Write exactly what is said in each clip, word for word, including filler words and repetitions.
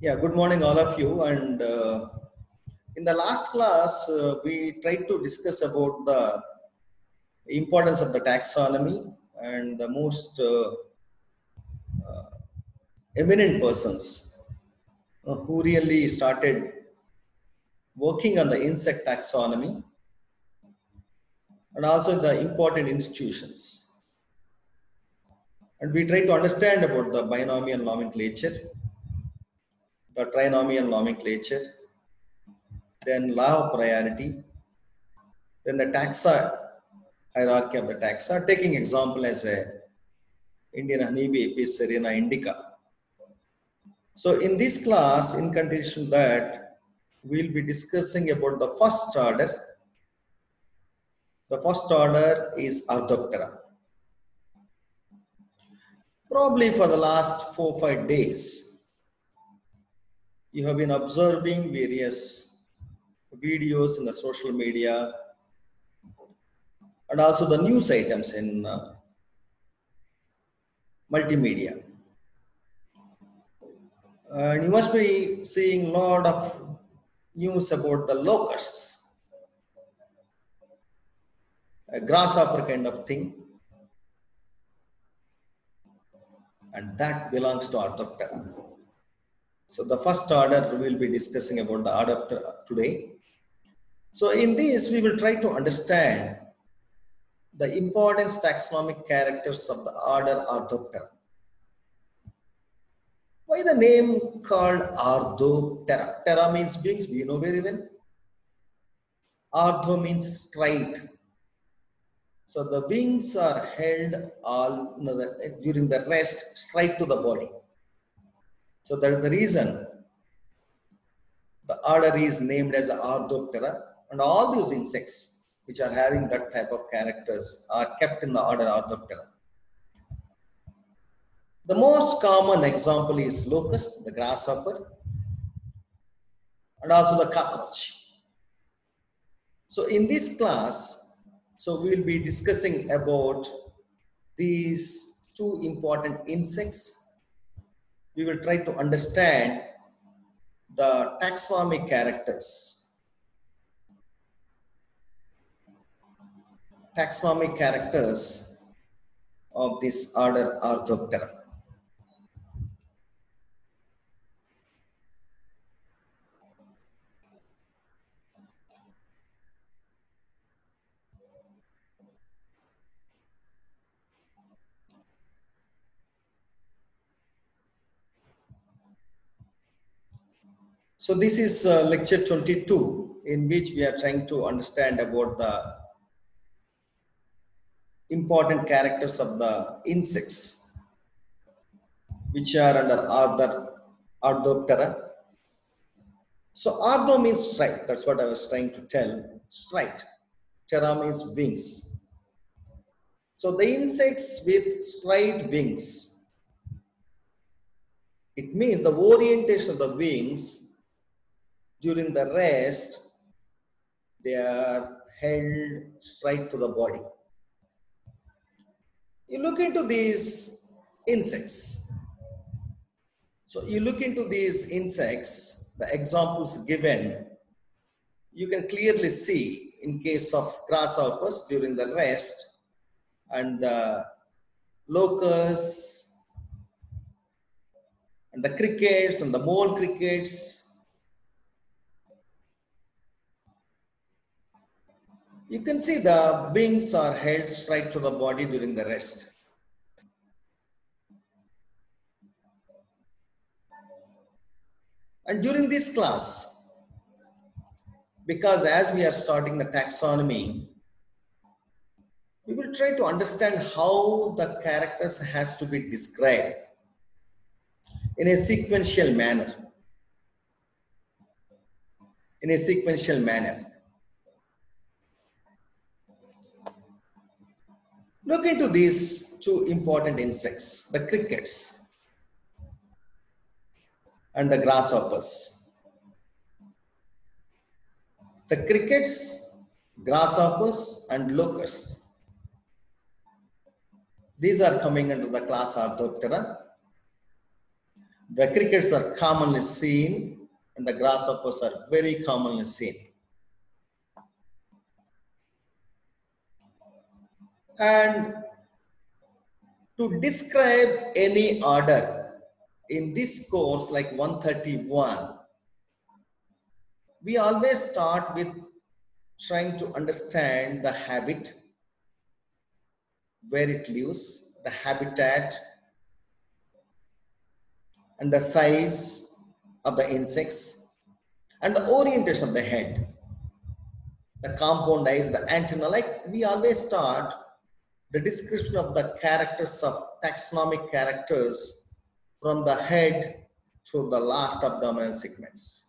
Yeah, good morning, all of you. And uh, in the last class, uh, we tried to discuss about the importance of the taxonomy and the most uh, eminent persons uh, who really started working on the insect taxonomy and also the important institutions. And we tried to understand about the binomial nomenclature, the trinomial nomenclature, then law of priority, then the taxa hierarchy of the taxa, taking example as a Indian honeybee Apis cerana indica. So in this class, in continuation that, we'll be discussing about the first order. The first order is Arthroptera. Probably for the last four or five days, you have been observing various videos in the social media and also the news items in uh, multimedia. And you must be seeing a lot of news about the locusts, a grasshopper kind of thing, and that belongs to Arthroptera. So the first order we will be discussing about the Arthroptera today. So in this, we will try to understand the important taxonomic characters of the order Arthroptera. Why the name called Arthroptera? Ptera means wings, we know very well. Artho means straight. So the wings are held all during the rest straight to the body. So that is the reason the order is named as Arthroptera, and all those insects which are having that type of characters are kept in the order Arthroptera. The most common example is locust, the grasshopper, and also the cockroach. So in this class, so we will be discussing about these two important insects. We will try to understand the taxonomic characters. Taxonomic characters of this order Arthroptera. So this is uh, lecture twenty-two, in which we are trying to understand about the important characters of the insects which are under order Arthroptera. So Artho means straight, that's what I was trying to tell, straight. Ptera means wings. So the insects with straight wings, it means the orientation of the wings during the rest, they are held straight to the body. You look into these insects. So you look into these insects, the examples given, you can clearly see in case of grasshoppers during the rest and the locusts and the crickets and the mole crickets. You can see the wings are held straight to the body during the rest. And during this class, because as we are starting the taxonomy, we will try to understand how the characters has to be described in a sequential manner. In a sequential manner. Look into these two important insects, the crickets and the grasshoppers. The crickets, grasshoppers and locusts, these are coming under the class Arthroptera. The crickets are commonly seen and the grasshoppers are very commonly seen. And to describe any order in this course like one thirty-one, we always start with trying to understand the habit, where it lives, the habitat, and the size of the insects, and the orientation of the head, the compound eyes, the antenna. Like we always start the description of the characters of taxonomic characters from the head to the last abdominal segments.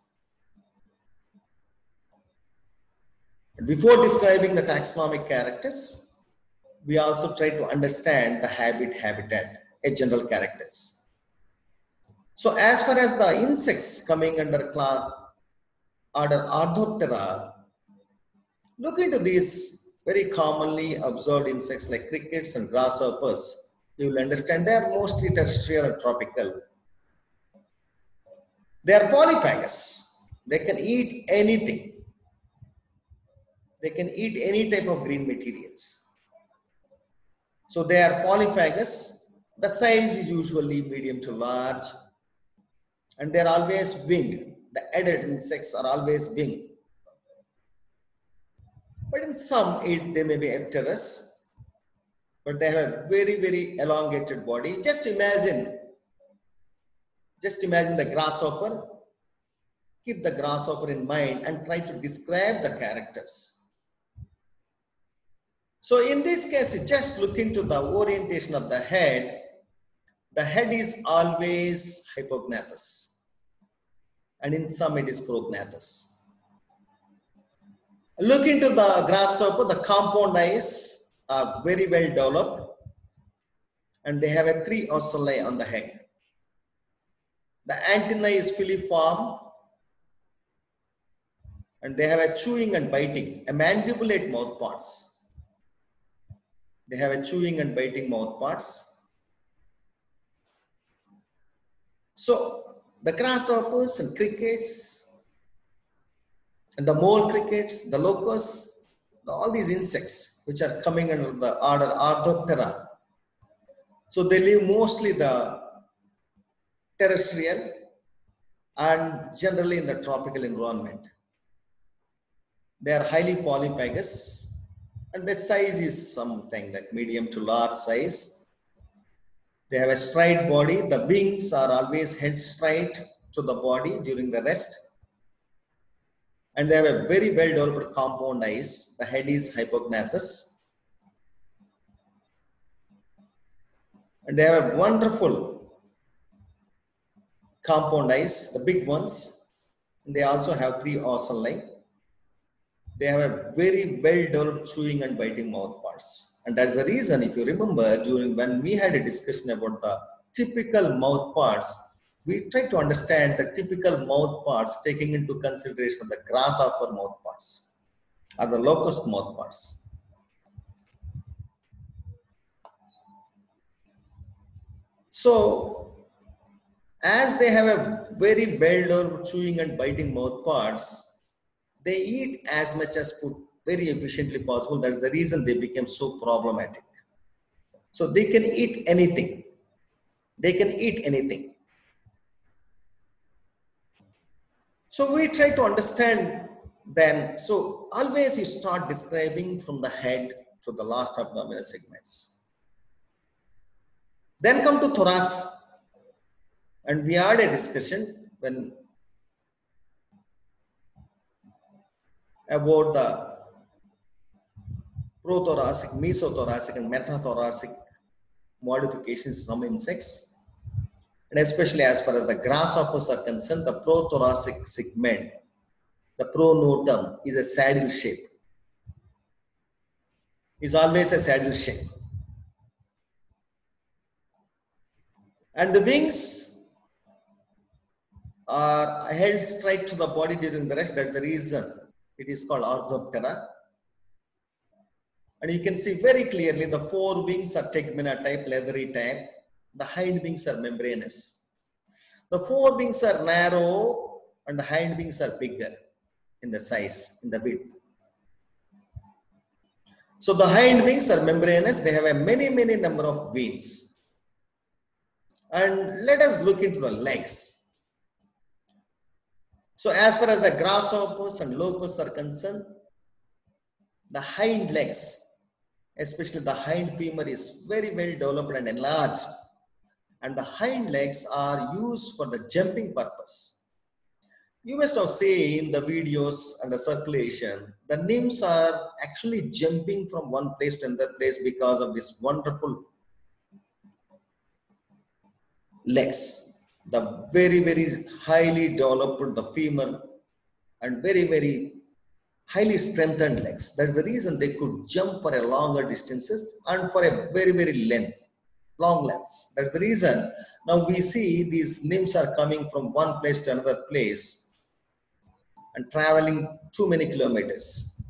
Before describing the taxonomic characters, we also try to understand the habit, habitat, a general characters. So as far as the insects coming under class order Orthoptera, look into these very commonly observed insects like crickets and grasshoppers. You will understand they are mostly terrestrial and tropical. They are polyphagous. They can eat anything. They can eat any type of green materials. So they are polyphagous. The size is usually medium to large. And they are always winged. The adult insects are always winged. But in some, it, they may be apterous, but they have a very, very elongated body. Just imagine, just imagine the grasshopper. Keep the grasshopper in mind and try to describe the characters. So in this case, you just look into the orientation of the head. The head is always hypognathous, and in some it is prognathous. Look into the grasshopper, the compound eyes are very well developed and they have a three ocelli on the head. The antenna is filiform and they have a chewing and biting, a mandibulate mouth parts. They have a chewing and biting mouth parts. So the grasshoppers and crickets, and the mole crickets, the locusts, all these insects which are coming under the order Orthoptera. So they live mostly the terrestrial and generally in the tropical environment. They are highly polyphagous and the size is something like medium to large size. They have a straight body. The wings are always held straight to the body during the rest. And they have a very well developed compound eyes. The head is hypognathous. And they have a wonderful compound eyes, the big ones. And they also have three ocelli. They have a very well developed chewing and biting mouth parts. And that's the reason, if you remember, during when we had a discussion about the typical mouth parts, we try to understand the typical mouth parts taking into consideration the grasshopper mouth parts or the locust mouth parts. So, as they have a very well-developed chewing and biting mouth parts, they eat as much as food very efficiently possible. That's the reason they became so problematic. So they can eat anything. They can eat anything. So we try to understand then, so always you start describing from the head to the last abdominal segments. Then come to thorax, and we had a discussion when about the prothoracic, mesothoracic and metathoracic modifications in some insects. And especially as far as the grasshoppers are concerned, the prothoracic segment, the pronotum, is a saddle shape. Is always a saddle shape. And the wings are held straight to the body during the rest. That's the reason it is called Orthoptera. And you can see very clearly the four wings are tegumina type, leathery type. The hind wings are membranous. The fore wings are narrow and the hind wings are bigger in the size, in the width. So the hind wings are membranous. They have a many, many number of veins. And let us look into the legs. So as far as the grasshoppers and locusts are concerned, the hind legs, especially the hind femur, is very well developed and enlarged. And the hind legs are used for the jumping purpose. You must have seen the videos and the circulation. The nymphs are actually jumping from one place to another place because of this wonderful legs. The very, very highly developed, the femur, and very, very highly strengthened legs. That's the reason they could jump for a longer distances and for a very, very length, long lengths. That's the reason now we see these nymphs are coming from one place to another place and traveling too many kilometers.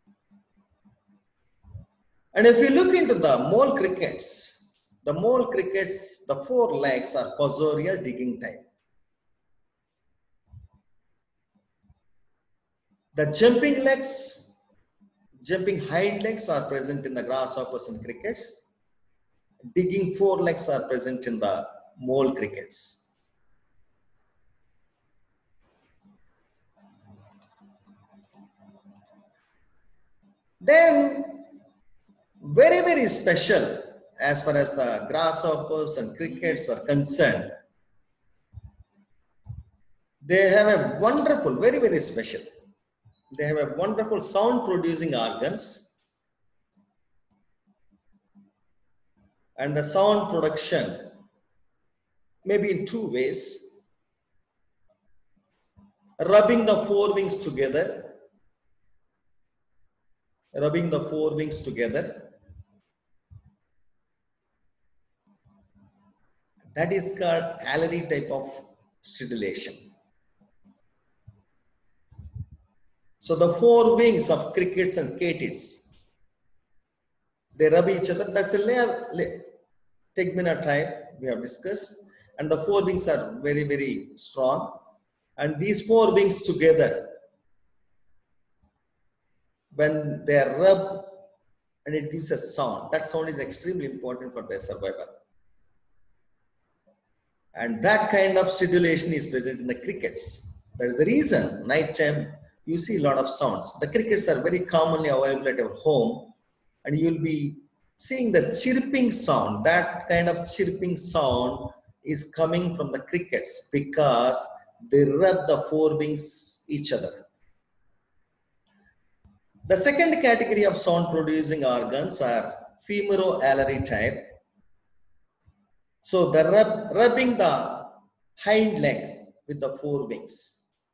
And if you look into the mole crickets, the mole crickets, the four legs are fossorial digging type. The jumping legs, jumping hind legs are present in the grasshoppers and crickets. Digging forelegs are present in the mole crickets. Then, very, very special as far as the grasshoppers and crickets are concerned, they have a wonderful, very, very special. They have a wonderful sound producing organs. And the sound production may be in two ways. Rubbing the forewings together. Rubbing the forewings together. That is called alary type of stridulation. So the four wings of crickets and katydids, they rub each other. That's a layer, layer tegmina type we have discussed. And the four wings are very, very strong. And these four wings together, when they are rubbed and it gives a sound, that sound is extremely important for their survival. And that kind of stridulation is present in the crickets. That is the reason night time you see a lot of sounds. The crickets are very commonly available at your home, and you'll be seeing the chirping sound. That kind of chirping sound is coming from the crickets because they rub the forewings each other. The second category of sound producing organs are femoro-alary type. So the rub, rubbing the hind leg with the forewings.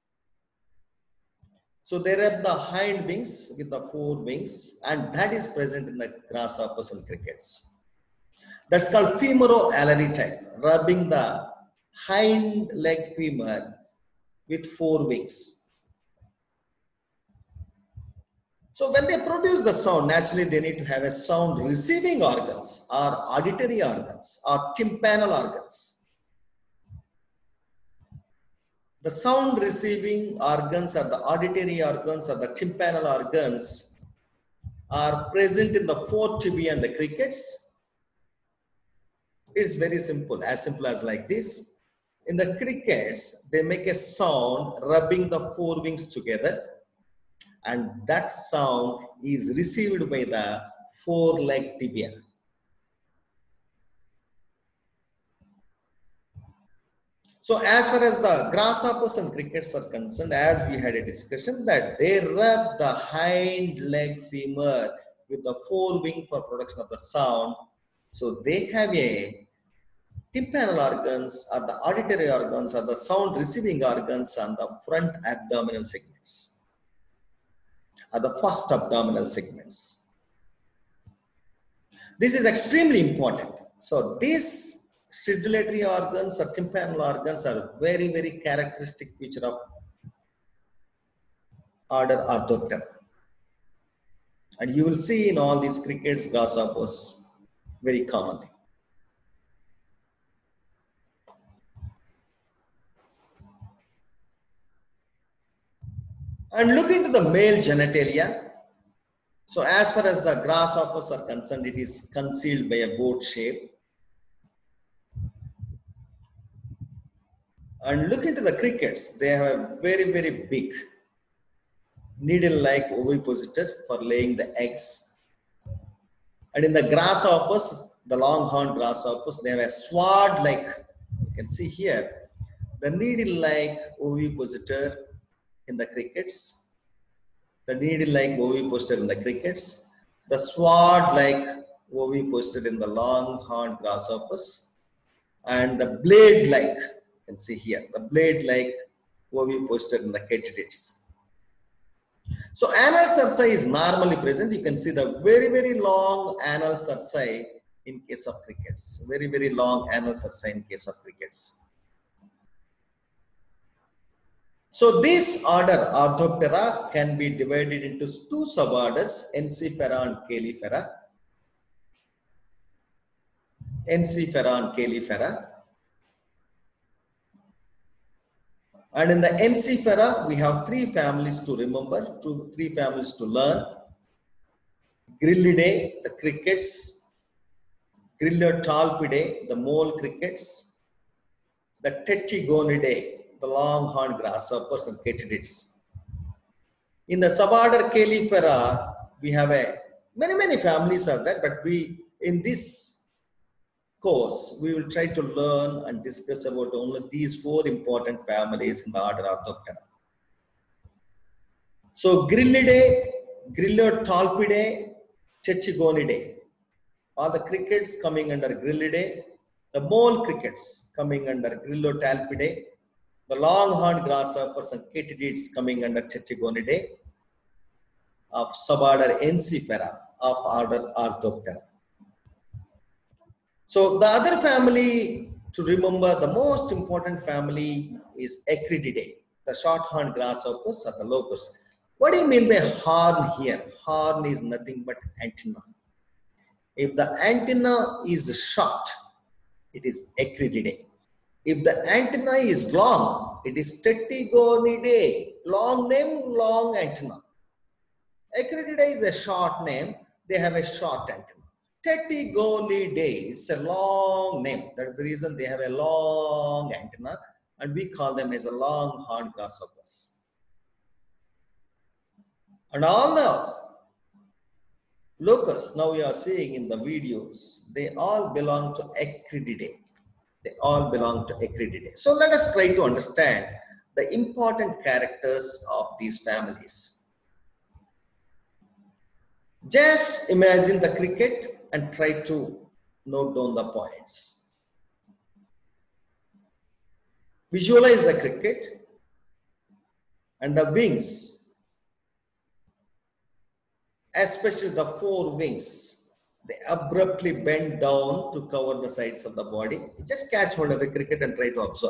So they rub the hind wings with the forewings, and that is present in the grasshoppers and crickets. That's called femoro-alary type, rubbing the hind leg femur with forewings. So when they produce the sound, naturally they need to have a sound receiving organs or auditory organs or tympanal organs. The sound receiving organs or the auditory organs or the tympanal organs are present in the fourth tibia and the crickets. It's very simple, as simple as like this. In the crickets, they make a sound rubbing the forewings together, and that sound is received by the foreleg tibia. So as far as the grasshoppers and crickets are concerned, as we had a discussion that they rub the hind leg femur with the forewing for production of the sound. So they have a tympanal organs or the auditory organs or the sound receiving organs on the front abdominal segments, or the first abdominal segments. This is extremely important. So these stridulatory organs or tympanal organs are very, very characteristic feature of order Arthroptera. And you will see in all these crickets, grasshoppers very commonly. And look into the male genitalia. So as far as the grasshoppers are concerned, it is concealed by a boat shape. And look into the crickets. They have a very, very big needle-like ovipositor for laying the eggs. And in the grasshoppers, the long-horned grasshoppers, they have a sword-like, you can see here, the needle-like ovipositor in the crickets, the needle-like ovipositor in the crickets, the sword-like ovipositor in the long-horned grasshoppers, and the blade-like, you can see here, the blade-like ovipositor in the katydids. So anal cerci is normally present. You can see the very, very long anal cerci in case of crickets. Very, very long anal cerci in case of crickets. So this order Arthroptera can be divided into two suborders, Ensiphera and Caelifera. Ensiphera and Caelifera. And in the Ensiphera, we have three families to remember, two, three families to learn. Grillidae, the crickets. Grillotalpidae, the mole crickets. The Tetygonidae, the long-horned grasshoppers and katydids. In the suborder Caelifera, we have a many, many families are there, but we, in this course, we will try to learn and discuss about only these four important families in the order Arthroptera. So Grillidae, Grillotalpidae, Tetygonidae, all the crickets coming under Grillidae, the mole crickets coming under Grillotalpidae, the long-horned grasshoppers and katydids coming under Tetygonidae of suborder Ensiphera of order Arthroptera. So the other family to remember, the most important family is Acrididae, the short-horned grasshoppers or the locusts. What do you mean by horn here? Horn is nothing but antenna. If the antenna is short, it is Acrididae. If the antenna is long, it is Tetygonidae. Long name, long antenna. Acrididae is a short name. They have a short antenna. Tetygonidae, it's a long name. That's the reason they have a long antenna, and we call them as a long-horned grasshoppers. And all the locusts now we are seeing in the videos, they all belong to Acrididae. They all belong to Acrididae. So let us try to understand the important characters of these families. Just imagine the cricket and try to note down the points. Visualize the cricket and the wings, especially the four wings, they abruptly bend down to cover the sides of the body. Just catch hold of the cricket and try to observe.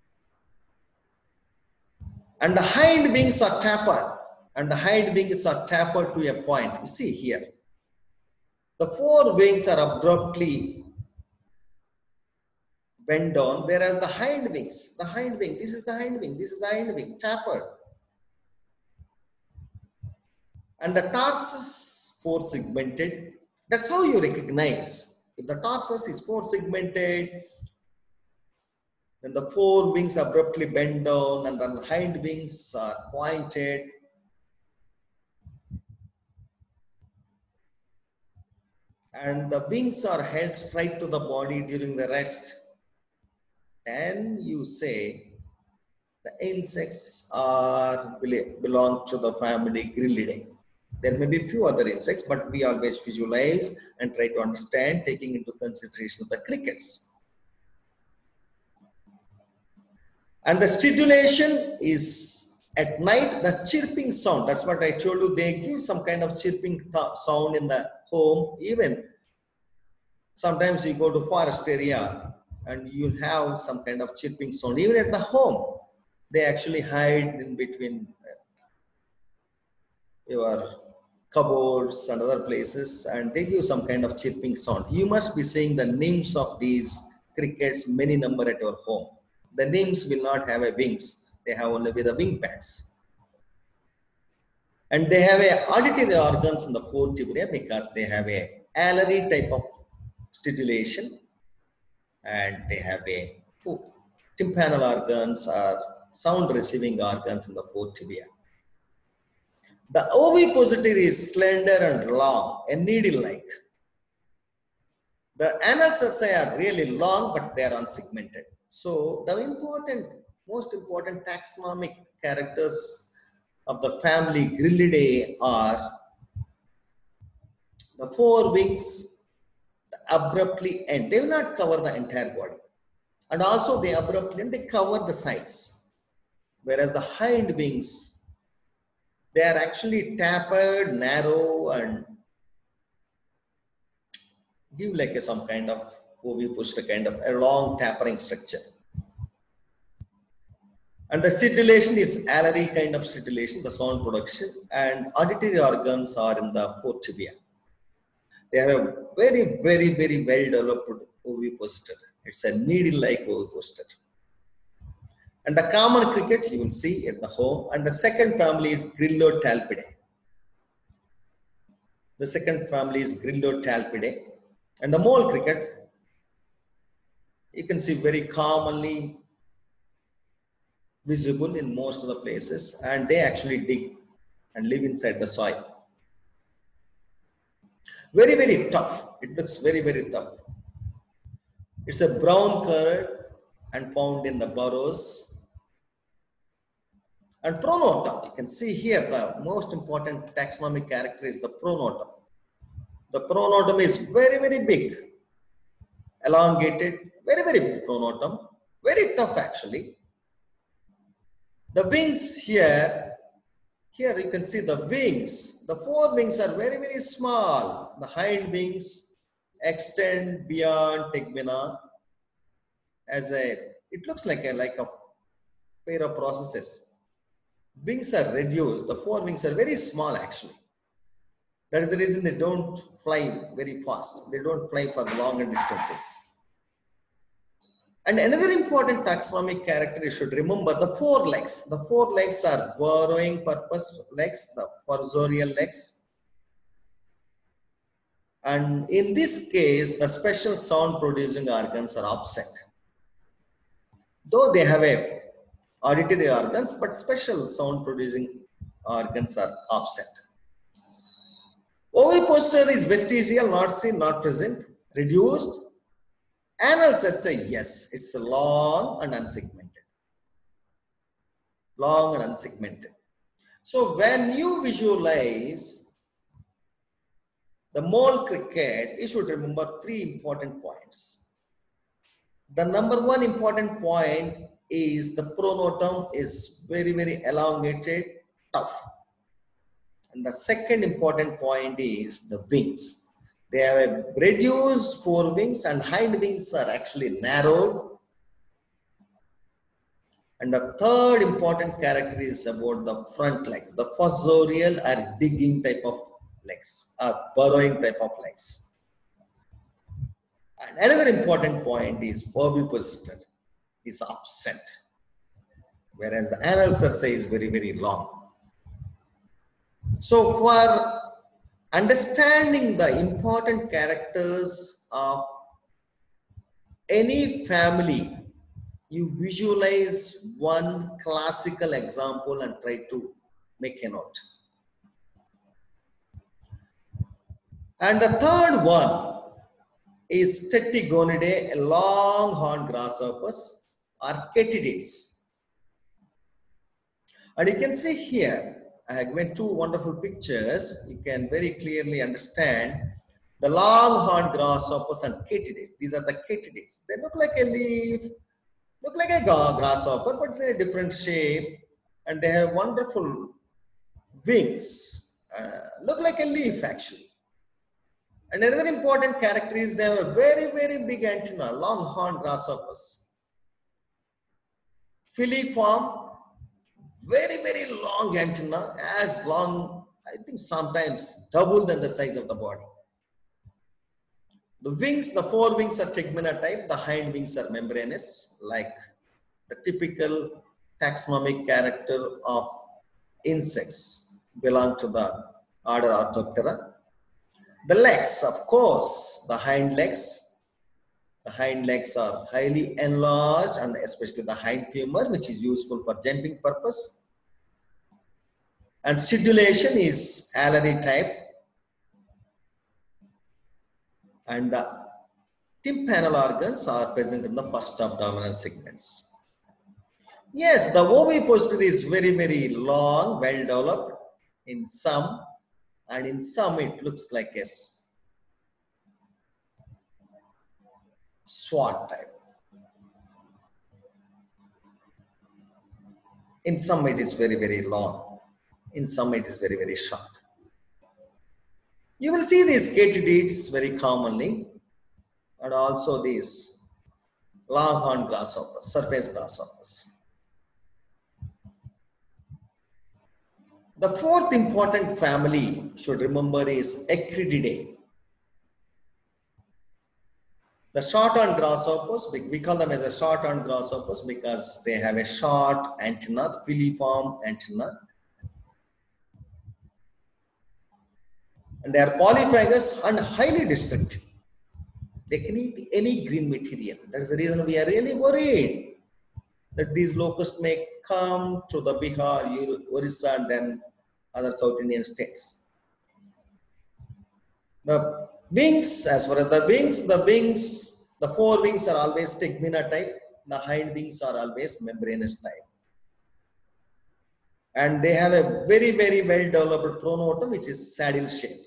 And the hind wings are tapered, and the hind wings are tapered to a point. You see here. The four wings are abruptly bent down, whereas the hind wings, the hind wing, this is the hind wing, this is the hind wing, tapered. And the tarsus four segmented. That's how you recognize. If the tarsus is four segmented, then the four wings abruptly bend down and the hind wings are pointed. And the wings are held straight to the body during the rest. And you say the insects are belong to the family Grillidae. There may be a few other insects, but we always visualize and try to understand, taking into consideration the crickets. And the stridulation is at night, the chirping sound. That's what I told you. They give some kind of chirping sound in the home. Even sometimes you go to forest area and you have some kind of chirping sound. Even at the home, they actually hide in between your cupboards and other places, and they give some kind of chirping sound. You must be seeing the names of these crickets, many number at your home. The names will not have a wings. They have only with the wing pads. And they have a auditory organs in the four tibia because they have a alary type of stridulation, and they have a four tympanal organs or sound receiving organs in the four tibia. The ovipositor is slender and long, a needle-like. The anal cerci are really long, but they are unsegmented. So the important, most important taxonomic characters of the family Grillidae are the four wings abruptly end. They will not cover the entire body. And also they abruptly end, they cover the sides. Whereas the hind wings, they are actually tapered, narrow, and give like a, some kind of ovipositor kind of a long tapering structure. And the stridulation is alary kind of stridulation, the sound production, and auditory organs are in the fourth tibia. They have a very, very, very well developed ovipositor. It's a needle-like ovipositor. And the common cricket you will see at the home. And the second family is Grillotalpidae. The second family is Grillotalpidae. And the mole cricket, you can see very commonly visible in most of the places, and they actually dig and live inside the soil. Very, very tough. It looks very, very tough. It's a brown color and found in the burrows. And pronotum, you can see here the most important taxonomic character is the pronotum. The pronotum is very, very big, elongated, very, very big pronotum, very tough actually. The wings here, here you can see the wings, the four wings are very, very small. The hind wings extend beyond tegmina as a, it looks like a, like a pair of processes. Wings are reduced, the four wings are very small actually. That is the reason they don't fly very fast. They don't fly for longer distances. And another important taxonomic character you should remember, the four legs. The four legs are burrowing purpose legs, the fossorial legs. And in this case, the special sound producing organs are absent. Though they have a auditory organs, but special sound producing organs are absent. Ovipositor is vestigial, not seen, not present, reduced. Anal cerci, yes, it's long and unsegmented. Long and unsegmented. So when you visualize the mole cricket, you should remember three important points. The number one important point is the pronotum is very, very elongated, tough. And the second important point is the wings. They have a reduced four wings and hind wings are actually narrowed. And the third important character is about the front legs, the fossorial or digging type of legs, or burrowing type of legs. And another important point is ovipositor is absent, whereas the anal cerci is very, very long. So for understanding the important characters of any family, you visualize one classical example and try to make a note. And the third one is Tetragonidae, long-horned grasshoppers or Chaetidids. And you can see here, I have given two wonderful pictures. You can very clearly understand the long-horned grasshoppers and Chaetidids. These are the Chaetidids. They look like a leaf, look like a grasshopper, but they're a different shape, and they have wonderful wings. Uh, look like a leaf actually. And another important character is they have a very, very big antenna, long-horned grasshoppers. Filiform, very, very long antenna, as long, I think sometimes double than the size of the body. The wings, the four wings are tegmina type, the hind wings are membranous, like the typical taxonomic character of insects. belong to the order Orthoptera. The legs, of course, the hind legs. The hind legs are highly enlarged, and especially the hind femur, which is useful for jumping purpose. And stridulation is alary type. And the tympanal organs are present in the first abdominal segments. Yes, the ovipositor is very, very long, well developed in some, and in some it looks like a sword type. In some it is very, very long. In some it is very, very short. You will see these katydids very commonly, and also these longhorn grasshoppers, surface grasshoppers. The fourth important family you should remember is Acrididae. The short-horned grasshoppers, we call them as a short-horned grasshoppers because they have a short antenna, filiform antenna. And they are polyphagous and highly destructive. They can eat any green material. That is the reason we are really worried that these locusts may come to the Bihar, Orissa, and then other South Indian states. The wings, as far as the wings, the wings, the four wings are always stegmina type. The hind wings are always membranous type. And they have a very, very well developed pronotum, which is saddle shaped.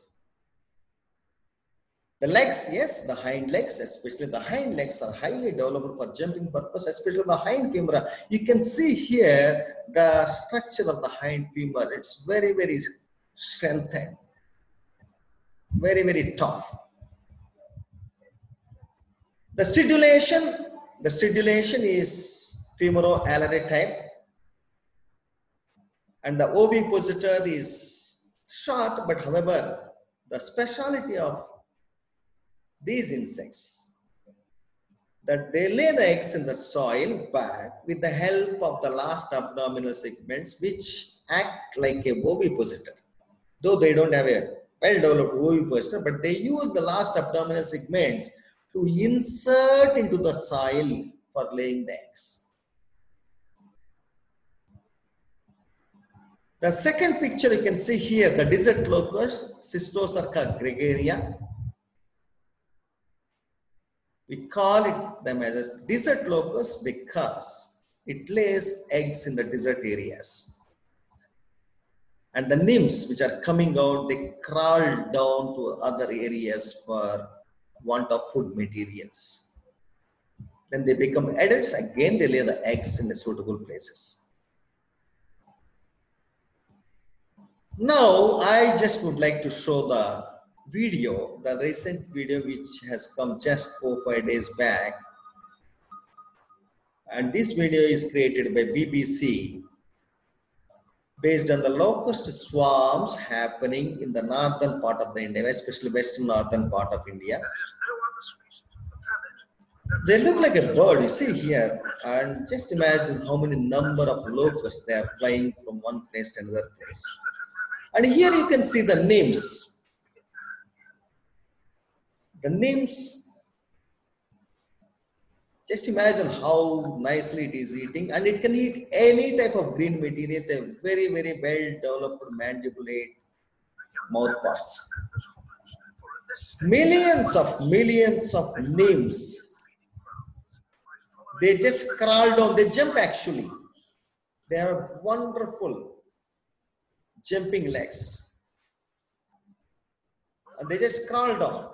The legs, yes, the hind legs, especially the hind legs are highly developed for jumping purpose, especially the hind femur. You can see here the structure of the hind femur. It's very, very strengthened, very, very tough. The stridulation, the stridulation is femoro-alary type, and the ovipositor is short, but however, the speciality of these insects, that they lay the eggs in the soil, but with the help of the last abdominal segments, which act like a ovipositor. Though they don't have a well-developed ovipositor, but they use the last abdominal segments to insert into the soil for laying the eggs. The second picture you can see here, the desert locust, Cystosarca gregaria. We call it them as a desert locust because it lays eggs in the desert areas. And the nymphs which are coming out, they crawl down to other areas for want of food materials. Then they become adults, again they lay the eggs in the suitable places. Now, I just would like to show the video, the recent video which has come just four, five days back. And this video is created by B B C based on the locust swarms happening in the northern part of the India, especially western northern part of India. They look like a bird, you see here, and just imagine how many number of locusts they are flying from one place to another place. And here you can see the nymphs. The nymphs, just imagine how nicely it is eating, and it can eat any type of green material. They have very, very well developed mandibulate mouth parts. Millions of millions of nymphs, they just crawl down, they jump actually. They have wonderful jumping legs. And they just crawl down.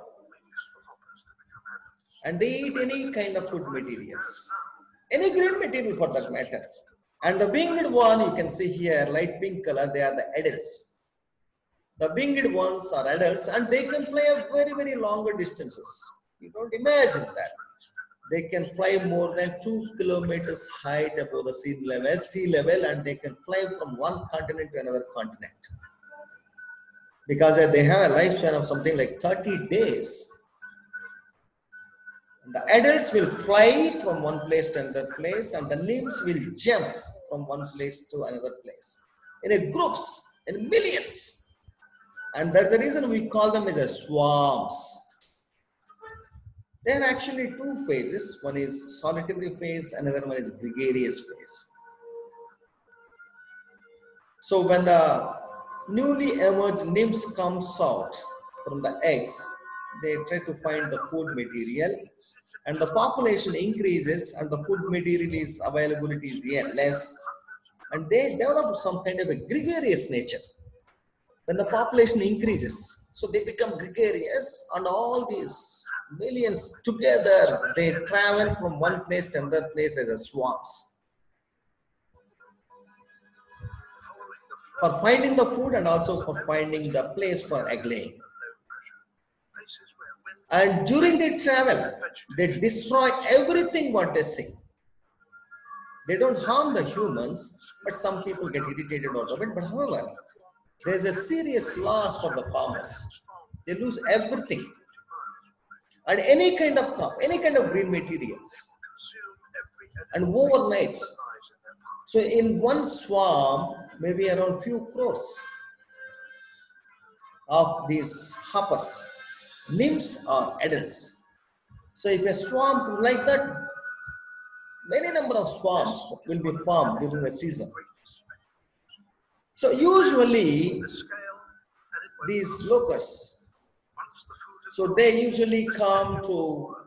And they eat any kind of food materials. Any green material for that matter. And the winged one, you can see here, light pink color, they are the adults. The winged ones are adults and they can fly a very, very longer distances. You don't imagine that. They can fly more than two kilometers height above the sea level, sea level, and they can fly from one continent to another continent. Because they have a lifespan of something like thirty days. The adults will fly from one place to another place, and the nymphs will jump from one place to another place in a groups. in millions. And that's the reason we call them as a swarms. They have actually two phases. One is solitary phase, another one is gregarious phase. So when the newly emerged nymphs comes out from the eggs, they try to find the food material, and the population increases and the food material is availability is yet less, and they develop some kind of a gregarious nature. When the population increases, so they become gregarious, and all these millions together, they travel from one place to another place as a swarms, for finding the food and also for finding the place for egg laying. And during their travel, they destroy everything what they see. They don't harm the humans, but some people get irritated out of it. But however, there's a serious loss for the farmers. They lose everything. And any kind of crop, any kind of green materials. And overnight, so in one swarm, maybe around few crores of these hoppers, nymphs or adults. So if a swarm like that, many number of swarms will be formed during the season. So usually these locusts, so they usually come to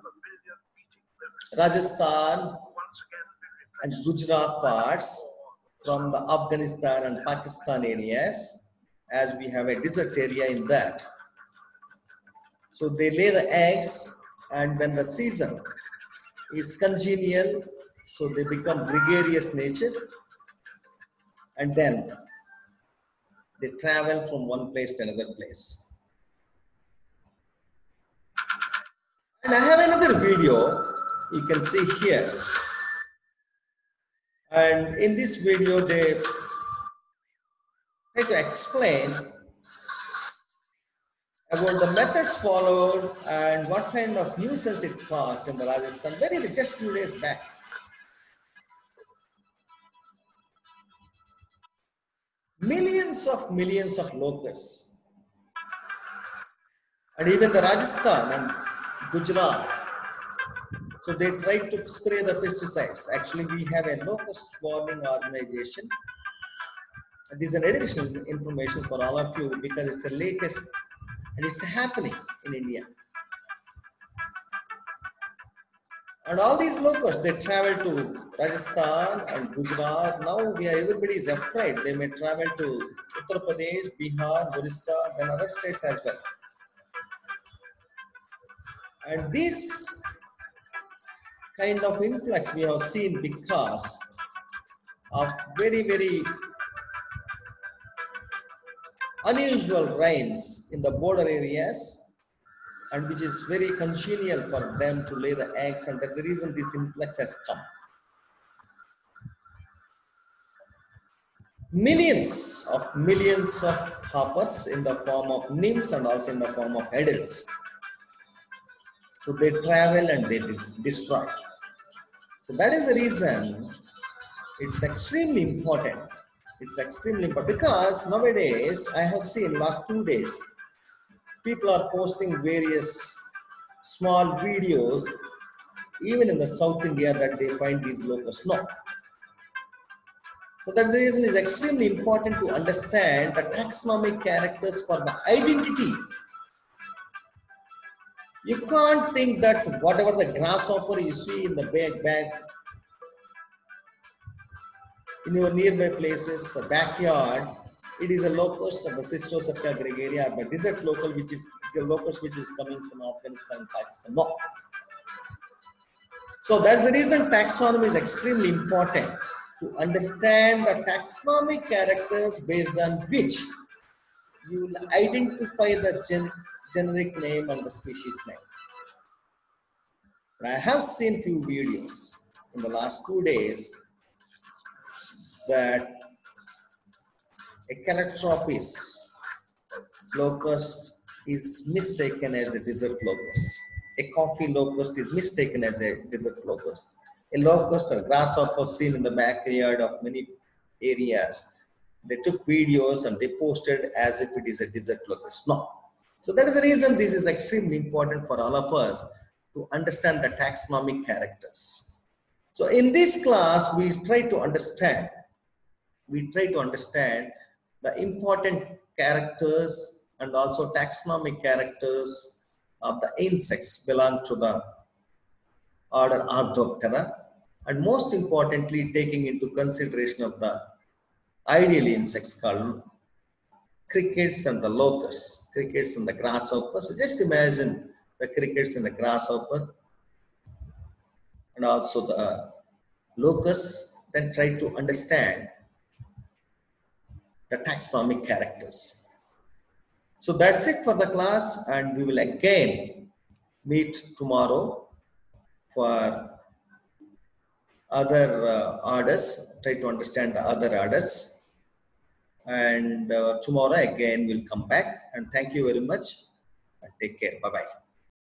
Rajasthan and Gujarat parts from the Afghanistan and Pakistan areas, as we have a desert area in that. So they lay the eggs, and when the season is congenial, so they become gregarious nature, and then they travel from one place to another place. And I have another video you can see here. And in this video, they try to explain about the methods followed and what kind of nuisance it caused in the Rajasthan, very just few days back. Millions of millions of locusts. And even the Rajasthan and Gujarat, so they tried to spray the pesticides. Actually, we have a locust warning organization. This is an additional information for all of you because it's the latest and it's happening in India. And all these locusts, they travel to Rajasthan and Gujarat. Now we are, everybody is afraid they may travel to Uttar Pradesh, Bihar, Orissa, and other states as well. And this kind of influx we have seen because of very, very unusual rains in the border areas, and which is very congenial for them to lay the eggs, and that's the reason this influx has come. Millions of millions of hoppers in the form of nymphs and also in the form of adults. So they travel and they destroy. So that is the reason it's extremely important. It's extremely important because nowadays I have seen last two days, people are posting various small videos, even in the South India, that they find these locusts. No. So that's the reason it's extremely important to understand the taxonomic characters for the identity. You can't think that whatever the grasshopper you see in the bag, bag in your nearby places, a backyard, it is a locust of the Cysticerca gregaria, the desert local, which is the locust which is coming from Afghanistan, Pakistan. No. So that's the reason taxonomy is extremely important, to understand the taxonomic characters based on which you will identify the gen generic name and the species name. But I have seen few videos in the last two days that a Calotropis locust is mistaken as a desert locust. A coffee locust is mistaken as a desert locust. A locust or grasshopper seen in the backyard of many areas they took videos and they posted as if it is a desert locust. No. So that is the reason this is extremely important for all of us to understand the taxonomic characters. So in this class, we try to understand, we try to understand the important characters and also taxonomic characters of the insects belong to the order Arthroptera, and most importantly, taking into consideration of the ideal insects called crickets and the locusts, crickets and the grasshoppers. So just imagine the crickets and the grasshopper and also the locusts, then try to understand the taxonomic characters. So that's it for the class, and we will again meet tomorrow for other uh, orders, try to understand the other orders. And uh, tomorrow again we'll come back, and thank you very much and take care. Bye bye.